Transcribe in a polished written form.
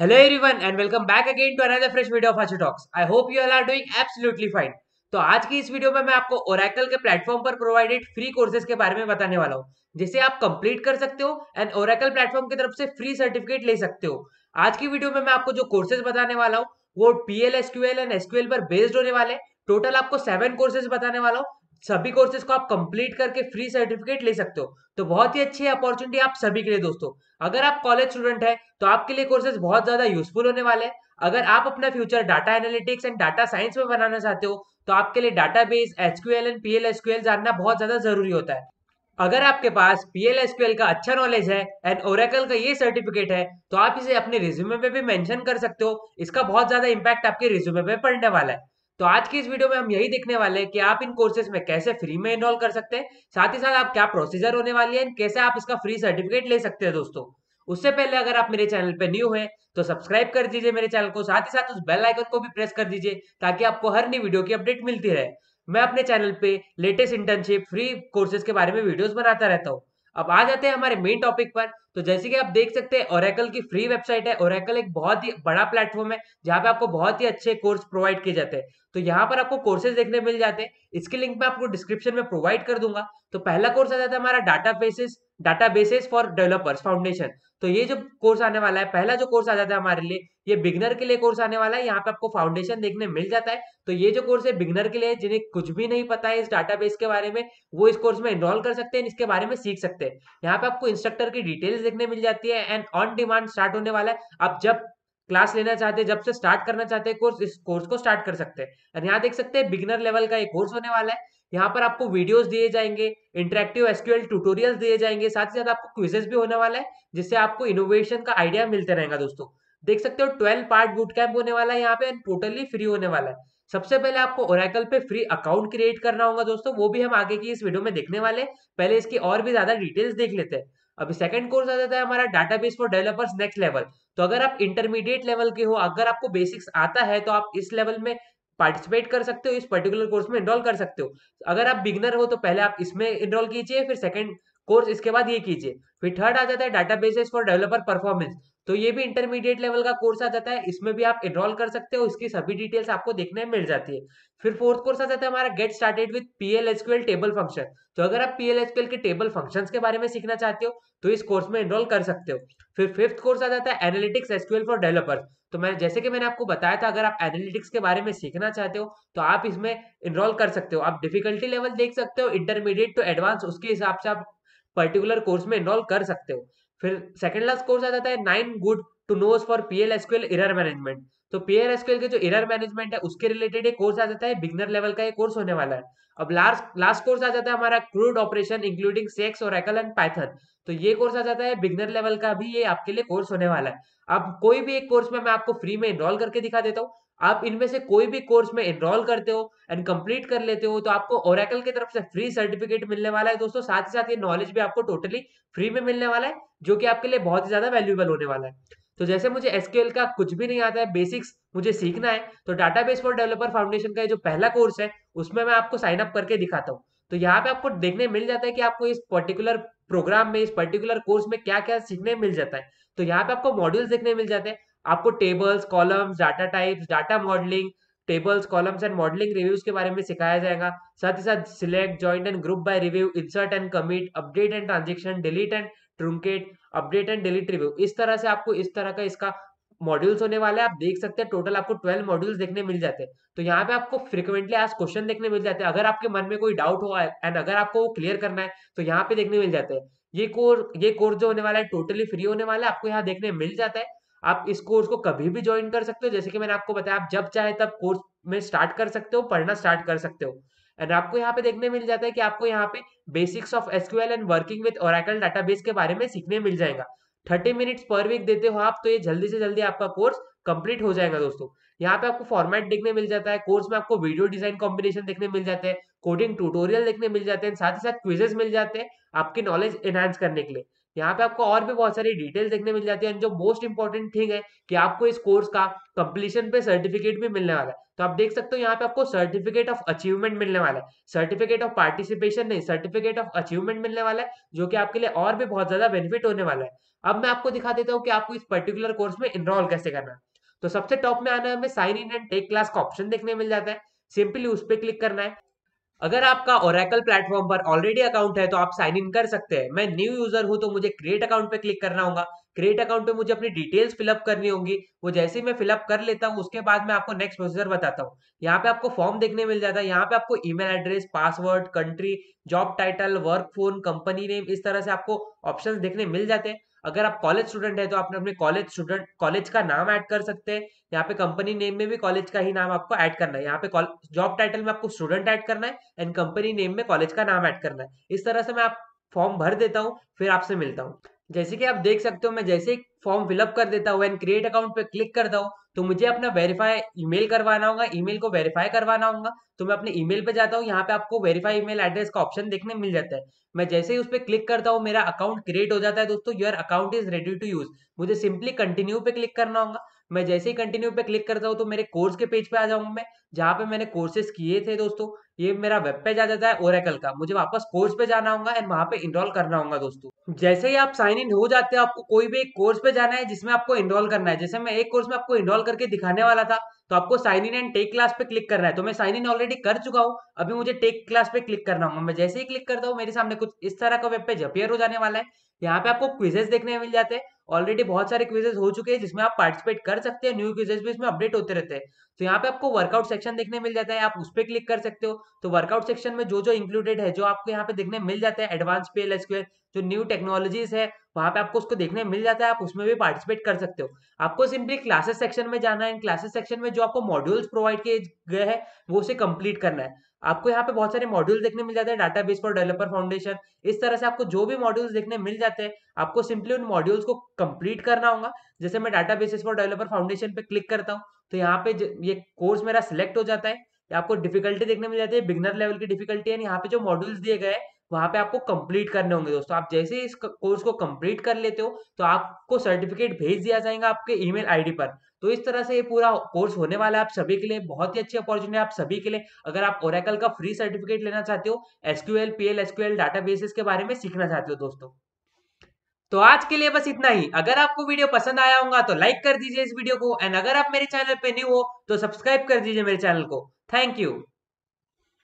Hello everyone and welcome back again to another fresh video of Hachu Talks. I hope you all are doing absolutely fine. तो आज की इस video में मैं आपको Oracle के प्लेटफॉर्म पर प्रोवाइडेड फ्री कोर्सेज के बारे में बताने वाला हूँ जिसे आप कंप्लीट कर सकते हो एंड Oracle प्लेटफॉर्म की तरफ से फ्री सर्टिफिकेट ले सकते हो। आज की वीडियो में मैं आपको जो कोर्सेज बताने वाला हूँ वो PL SQL एंड SQL पर बेस्ड होने वाले। टोटल आपको 7 कोर्सेज बताने वाला हूँ। सभी कोर्सेज को आप कंप्लीट करके फ्री सर्टिफिकेट ले सकते हो। तो बहुत ही अच्छी अपॉर्चुनिटी आप सभी के लिए दोस्तों। अगर आप कॉलेज स्टूडेंट है तो आपके लिए कोर्सेज बहुत ज्यादा यूजफुल होने वाले हैं। अगर आप अपना future data analytics and data science में बनाना चाहते हो तो आपके लिए database HQL and PL SQL जानना बहुत ज्यादा जरूरी होता है। अगर आपके पास पीएल एसक्यूएल का अच्छा नॉलेज है एंड ओरेकल का ये सर्टिफिकेट है तो आप इसे अपने रिज्यूमे पे भी मेंशन कर सकते हो। इसका बहुत ज्यादा इंपैक्ट आपके रिज्यूमे पे पड़ने वाला है। तो आज की इस वीडियो में हम यही देखने वाले हैं कि आप इन कोर्सेज में कैसे फ्री में एनरोल कर सकते हैं, साथ ही साथ आप क्या प्रोसीजर होने वाली है, कैसे आप इसका फ्री सर्टिफिकेट ले सकते हैं दोस्तों। उससे पहले अगर आप मेरे चैनल पे न्यू हैं तो सब्सक्राइब कर दीजिए मेरे चैनल को, साथ ही साथ उस बेल आइकन को भी प्रेस कर दीजिए ताकि आपको हर नई वीडियो की अपडेट मिलती रहे। मैं अपने चैनल पे लेटेस्ट इंटर्नशिप फ्री कोर्सेज के बारे में वीडियोस बनाता रहता हूँ। अब आ जाते हैं हमारे मेन टॉपिक पर। तो जैसे कि आप देख सकते हैं ओरेकल की फ्री वेबसाइट है। ओरेकल एक बहुत ही बड़ा प्लेटफॉर्म है जहाँ पे आपको बहुत ही अच्छे कोर्स प्रोवाइड किए जाते हैं। तो यहाँ पर आपको कोर्सेज देखने मिल जाते हैं। इसकी लिंक मैं आपको डिस्क्रिप्शन में प्रोवाइड कर दूंगा। तो पहला कोर्स आ जाता है हमारा डाटाबेसेस फॉर डेवलपर्स फाउंडेशन। तो ये जो कोर्स आने वाला है, पहला जो कोर्स आ जाता है हमारे लिए, ये बिगनर के लिए कोर्स आने वाला है। यहाँ पे आपको फाउंडेशन देखने मिल जाता है। तो ये जो कोर्स है बिगनर के लिए, जिन्हें कुछ भी नहीं पता है इस डाटाबेस के बारे में, वो इस कोर्स में एनरोल कर सकते हैं, इसके बारे में सीख सकते हैं। यहाँ पे आपको इंस्ट्रक्टर की डिटेल्स देखने मिल जाती है एंड ऑन डिमांड स्टार्ट होने वाला है। आप जब क्लास लेना चाहते हैं, जब से स्टार्ट करना चाहते हैं कोर्स, इस कोर्स को स्टार्ट कर सकते हैं। और यहाँ देख सकते हैं बिगिनर लेवल का एक कोर्स होने वाला है। यहाँ पर आपको वीडियोस दिए जाएंगे, इंटरेक्टिव एसक्यूएल ट्यूटोरियल्स दिए जाएंगे, साथ ही साथ आपको क्विजेस भी होने वाला है जिससे आपको इनोवेशन का आइडिया मिलते रहेगा दोस्तों। देख सकते हो 12 पार्ट बूट कैंप होने वाला है यहाँ पे, टोटली फ्री होने वाला है। सबसे पहले आपको ओरेकल पे फ्री अकाउंट क्रिएट करना होगा दोस्तों, वो भी हम आगे की इस वीडियो में देखने वाले हैं। पहले इसकी और भी ज्यादा डिटेल्स देख लेते हैं। अभी सेकंड कोर्स आ जाता है हमारा database for developers next level. तो अगर आप इंटरमीडिएट लेवल के हो, अगर आपको बेसिक्स आता है तो आप इस लेवल में पार्टिसिपेट कर सकते हो, इस पर्टिकुलर कोर्स में एनरोल कर सकते हो। अगर आप बिगनर हो तो पहले आप इसमें एनरोल कीजिए, फिर सेकंड कोर्स इसके बाद ये कीजिए। फिर थर्ड आ जाता है डाटाबेसेस फॉर डेवलपर परफॉर्मेंस। तो ये भी इंटरमीडिएट लेवल का कोर्स आ जाता है, इसमें भी आप एनरोल कर सकते हो, इसकी सभी डिटेल्स आपको देखने मिल जाती है। फिर फोर्थ कोर्स आ जाता है हमारा get started with PL SQL table function. तो अगर आप पीएल एसक्यूएल के टेबल फंक्शंस के बारे में सीखना चाहते हो तो इस कोर्स में एनरोल कर सकते हो। फिर फिफ्थ कोर्स आ जाता है एनालिटिक्स एसक्यूएल फॉर डेवलपर्स। तो मैं जैसे कि मैंने आपको बताया था, अगर आप एनालिटिक्स के बारे में सीखना चाहते हो तो आप इसमें एनरोल कर सकते हो। आप डिफिकल्टी लेवल देख सकते हो, इंटरमीडिएट टू एडवांस, उसके हिसाब से आप पर्टिकुलर कोर्स में एनरोल कर सकते हो। फिर सेकंड लास्ट कोर्स आ जाता है 9 good to knows for PL SQL error management. तो पीएल एसक्यूएल के जो एरर मैनेजमेंट है उसके रिलेटेड एक कोर्स आ जाता है, बिगनर लेवल का एक कोर्स होने वाला है। अब लास्ट लास्ट कोर्स आ जाता है हमारा crud operation including sex Oracle and Python. तो ये कोर्स आ जाता है बिगनर लेवल का भी, ये आपके लिए कोर्स होने वाला है। अब कोई भी एक कोर्स में मैं आपको फ्री में एनरोल करके दिखा देता हूँ। आप इनमें से कोई भी कोर्स में एनरोल करते हो एंड कंप्लीट कर लेते हो तो आपको ओरेकल की तरफ से फ्री सर्टिफिकेट मिलने वाला है दोस्तों। साथ ही साथ ये नॉलेज भी आपको टोटली फ्री में मिलने वाला है, जो कि आपके लिए बहुत ही ज्यादा वैल्यूएबल होने वाला है। तो जैसे मुझे एसक्यूएल का कुछ भी नहीं आता है, बेसिक्स मुझे सीखना है, तो डाटाबेस फॉर डेवलपर फाउंडेशन का जो पहला कोर्स है उसमें मैं आपको साइन अप करके दिखाता हूँ। तो यहाँ पे आपको देखने मिल जाता है कि आपको इस पर्टिकुलर प्रोग्राम में, इस पर्टिकुलर कोर्स में क्या क्या सीखने मिल जाता है। तो यहाँ पे आपको मॉड्यूल्स देखने मिल जाते हैं। आपको tables, columns, data types, data modelling, tables, columns and modelling reviews के बारे में सिखाया जाएगा। साथ ही साथ select, joint and group by review, insert and commit, update and transaction, delete and truncate, update and delete review. इस तरह से आपको इस तरह का इसका मॉड्यूल्स होने वाले हैं। आप देख सकते हैं टोटल आपको 12 मॉड्यूल्स देखने मिल जाते हैं। तो यहाँ पे आपको फ्रिक्वेंटली आस्क्ड क्वेश्चन देखने मिल जाते हैं। अगर आपके मन में कोई डाउट हो एंड अगर आपको वो क्लियर करना है तो यहाँ पे देखने मिल जाते हैं। ये कोर्स जो होने वाला है टोटली फ्री होने वाला है, आपको यहाँ देखने मिल जाता है। आप इस कोर्स को कभी भी ज्वाइन कर सकते हो, जैसे कि मैंने आपको बताया, आप जब चाहे तब कोर्स में स्टार्ट कर सकते हो, पढ़ना स्टार्ट कर सकते हो। एंड आपको यहाँ पे देखने मिल जाता है कि आपको यहाँ पे basics of SQL and working with Oracle database के बारे में सीखने मिल जाएगा। 30 मिनट्स पर वीक देते हो आप, तो ये जल्दी से जल्दी आपका कोर्स कंप्लीट हो जाएगा दोस्तों। यहाँ पे आपको फॉर्मेट देखने मिल जाता है, कोर्स में आपको वीडियो डिजाइन कॉम्बिनेशन देखने मिल जाते हैं, कोडिंग ट्यूटोरियल देखने मिल जाते हैं, साथ ही साथ क्विजेस मिल जाते हैं आपकी नॉलेज एनहांस करने के लिए। यहाँ पे आपको और भी बहुत सारी डिटेल्स देखने मिल जाती है। जो मोस्ट इंपॉर्टेंट थिंग है कि आपको इस कोर्स का कंप्लीशन पे सर्टिफिकेट भी मिलने वाला है। तो आप देख सकते हो यहाँ पे आपको सर्टिफिकेट ऑफ अचीवमेंट मिलने वाला है, सर्टिफिकेट ऑफ पार्टिसिपेशन नहीं, सर्टिफिकेट ऑफ अचीवमेंट मिलने वाला है, जो कि आपके लिए और भी बहुत ज्यादा बेनिफिट होने वाला है। अब मैं आपको दिखा देता हूँ कि आपको इस पर्टिकुलर कोर्स में इनरोल कैसे करना है। तो सबसे टॉप में आना है, हमें sign in and take class का ऑप्शन देखने मिल जाता है। सिंपली उस पर क्लिक करना है। अगर आपका ओरेकल प्लेटफॉर्म पर ऑलरेडी अकाउंट है तो आप साइन इन कर सकते हैं। मैं न्यू यूजर हूं तो मुझे क्रिएट अकाउंट पे क्लिक करना होगा। क्रिएट अकाउंट पे मुझे अपनी डिटेल्स फिलअप करनी होंगी। वो जैसे ही मैं फिलअप कर लेता हूँ उसके बाद मैं आपको नेक्स्ट प्रोसीजर बताता हूँ। यहाँ पे आपको फॉर्म देखने मिल जाता है। यहाँ पे आपको email address, password, country, job title, work phone, company name, इस तरह से आपको ऑप्शंस देखने मिल जाते हैं। अगर आप कॉलेज स्टूडेंट है तो आप अपने कॉलेज का नाम ऐड कर सकते हैं। यहाँ पे कंपनी नेम में भी कॉलेज का ही नाम आपको ऐड करना है। यहाँ पे जॉब टाइटल में आपको स्टूडेंट ऐड करना है एंड कंपनी नेम में कॉलेज का नाम ऐड करना है। इस तरह से मैं आप फॉर्म भर देता हूँ, फिर आपसे मिलता हूँ। जैसे कि आप देख सकते हो, मैं जैसे ही फॉर्म फिलअप कर देता हूँ एंड क्रिएट अकाउंट पे क्लिक करता हूँ तो मुझे अपना वेरीफाई ईमेल करवाना होगा, ईमेल को वेरीफाई करवाना होगा। तो मैं अपने ईमेल पे जाता हूँ। यहाँ पे आपको वेरीफाई ईमेल एड्रेस का ऑप्शन देखने मिल जाता है। मैं जैसे ही उस पर क्लिक करता हूँ मेरा अकाउंट क्रिएट हो जाता है दोस्तों। Your account is ready to use. मुझे सिंपली कंटिन्यू पे क्लिक करना होगा। मैं जैसे ही कंटिन्यू पे क्लिक करता हूँ तो मेरे कोर्स के पेज पे आ जाऊंगा मैं, जहाँ पे मैंने कोर्सेज किए थे दोस्तों। ये मेरा वेब पेज आ जाता है ओरेकल का। मुझे वापस कोर्स पे जाना होगा एंड वहां पे इनरोल करना होगा दोस्तों। जैसे ही आप साइन इन हो जाते हो आपको कोई भी एक कोर्स पे जाना है जिसमें आपको इनरोल करना है। जैसे मैं एक कोर्स में आपको इनरोल करके दिखाने वाला था, तो आपको sign in and take class पे क्लिक करना है। तो मैं साइन इन ऑलरेडी कर चुका हूँ, अभी मुझे टेक क्लास पे क्लिक करना होगा। मैं जैसे ही क्लिक करता हूँ मेरे सामने कुछ इस तरह का वेब पेज अपीयर हो जाने वाला है। यहाँ पे आपको क्विजेस देखने मिल जाते हैं। ऑलरेडी बहुत सारे क्विजेस हो चुके हैं जिसमें आप पार्टिसिपेट कर सकते हैं। न्यू क्विजेस भी इसमें अपडेट होते रहते हैं। तो यहाँ पे आपको वर्कआउट सेक्शन देखने मिल जाता है, आप उस पर क्लिक कर सकते हो। तो वर्कआउट सेक्शन में जो जो इंक्लूडेड है, जो आपको यहाँ पे देखने मिल जाता है, एडवांस पीएल एसक्यूएल, जो न्यू टेक्नोलॉजीज है, वहां पे आपको उसको देखने मिल जाता है। आप उसमें भी पार्टिसिपेट कर सकते हो। आपको सिंपली क्लासेस सेक्शन में जाना है। क्लासेस सेक्शन में जो आपको मॉड्यूल्स प्रोवाइड किए गए हैं वो उसे कंप्लीट करना है। आपको यहाँ पे बहुत सारे मॉड्यूल देखने मिल जाते हैं, डाटाबेस फॉर डेवलपर फाउंडेशन, इस तरह से आपको जो भी मॉड्यूल्स देखने मिल जाते हैं आपको सिंपली उन मॉड्यूल्स को कंप्लीट करना होगा। जैसे मैं डाटाबेस फॉर डेवलपर फाउंडेशन पे क्लिक करता हूँ तो यहाँ पे ये कोर्स मेरा सिलेक्ट हो जाता है। आपको डिफिकल्टी देखने मिल जाती है, बिगनर लेवल की डिफिकल्टी है। यहाँ पे जो मॉड्यूल्स दिए गए हैं वहां पे आपको कंप्लीट करने होंगे दोस्तों। आप जैसे ही इस कोर्स को कंप्लीट कर लेते हो तो आपको सर्टिफिकेट भेज दिया जाएगा आपके ईमेल आईडी पर। तो इस तरह से ये पूरा कोर्स होने वाला है आप सभी के लिए। बहुत ही अच्छी अपॉर्चुनिटी है आप सभी के लिए, अगर आप ओरेकल का फ्री सर्टिफिकेट लेना चाहते हो, एसक्यूएल, पीएल एसक्यूएल, डाटाबेसेस के बारे में सीखना चाहते हो दोस्तों। तो आज के लिए बस इतना ही। अगर आपको वीडियो पसंद आया होगा तो लाइक कर दीजिए इस वीडियो को, एंड अगर आप मेरे चैनल पे न्यू हो तो सब्सक्राइब कर दीजिए मेरे चैनल को। Thank you.